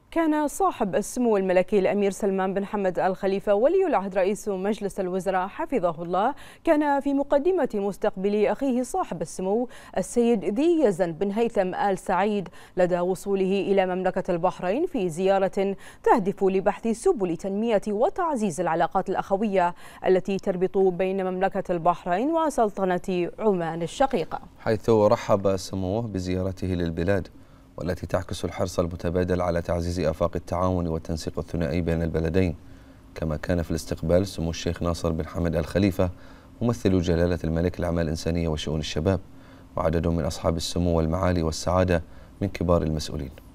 كان صاحب السمو الملكي الأمير سلمان بن حمد آل خليفة ولي العهد رئيس مجلس الوزراء حفظه الله كان في مقدمة مستقبل أخيه صاحب السمو السيد ذي يزن بن هيثم آل سعيد لدى وصوله إلى مملكة البحرين في زيارة تهدف لبحث سبل تنمية وتعزيز العلاقات الأخوية التي تربط بين مملكة البحرين وسلطنة عمان الشقيقة، حيث رحب سموه بزيارته للبلاد والتي تعكس الحرص المتبادل على تعزيز آفاق التعاون والتنسيق الثنائي بين البلدين. كما كان في الاستقبال سمو الشيخ ناصر بن حمد آل خليفة ممثل جلالة الملك الأعمال الإنسانية وشؤون الشباب وعدد من أصحاب السمو والمعالي والسعادة من كبار المسؤولين.